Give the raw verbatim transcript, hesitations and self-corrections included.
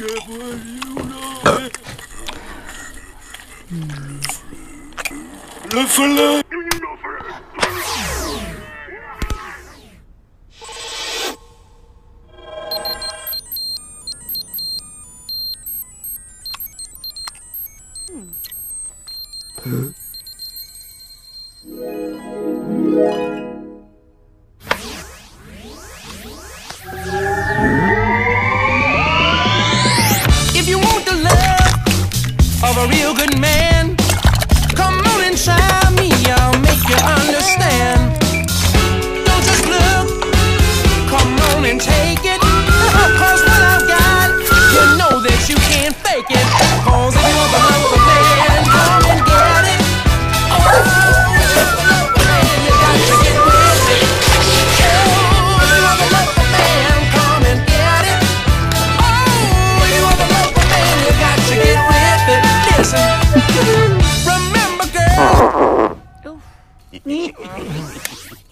careful, you know it. Look for love. Huh? If you want the love of a real good man, come on and try me, I'll make you understand. Don't just look, come on and take it, cause what I've got, you know that you can't fake it. Cause if you want the love of a man, come and get it. Oh, if you want the love of a man, you got to get with it. Oh, if you want the love of a man, come and get it. Oh, if you want the love of a man, you got to get with it. Listen, remember, girl.